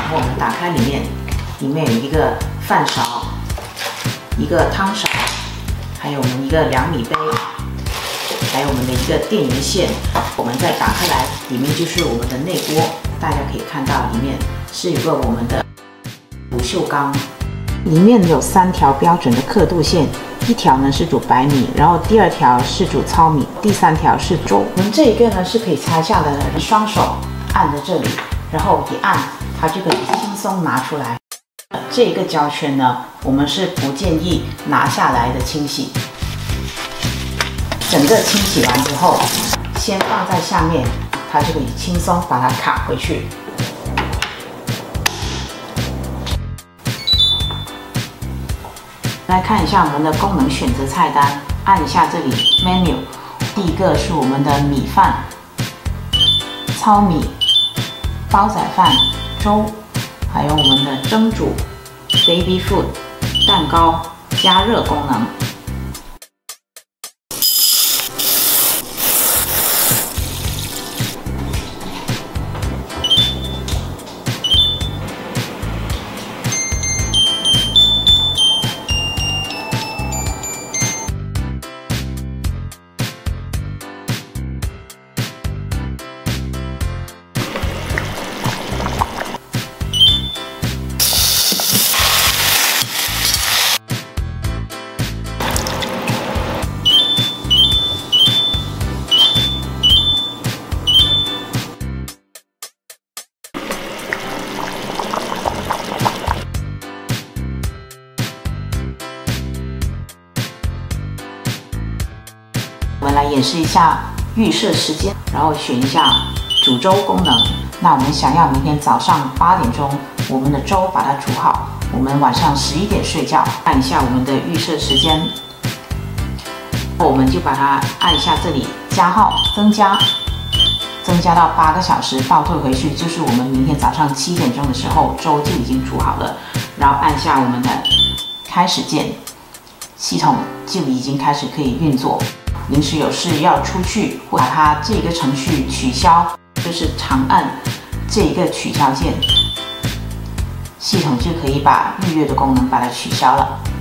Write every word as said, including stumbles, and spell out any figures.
后我们打开里面，里面有一个饭勺，一个汤勺，还有我们一个两米杯，还有我们的一个电源线。我们再打开来，里面就是我们的内锅，大家可以看到里面是有个我们的不锈钢，里面有三条标准的刻度线。 一条呢是煮白米，然后第二条是煮糙米，第三条是粥。我们这一个呢是可以拆下的，双手按着这里，然后一按，它就可以轻松拿出来。这一个胶圈呢，我们是不建议拿下来的清洗。整个清洗完之后，先放在下面，它就可以轻松把它卡回去。 来看一下我们的功能选择菜单，按一下这里 menu， 第一个是我们的米饭、糙米、煲仔饭、粥，还有我们的蒸煮、baby food、蛋糕、加热功能。我们来演示一下预设时间，然后选一下煮粥功能。那我们想要明天早上八点钟，我们的粥把它煮好，我们晚上十一点睡觉。按一下我们的预设时间，我们就把它按一下这里加号增加，增加到八个小时，倒退回去就是我们明天早上七点钟的时候，粥就已经煮好了。然后按下我们的开始键，系统就已经开始可以运作。 临时有事要出去，或把它这个程序取消，就是长按这一个取消键，系统就可以把预约的功能把它取消了。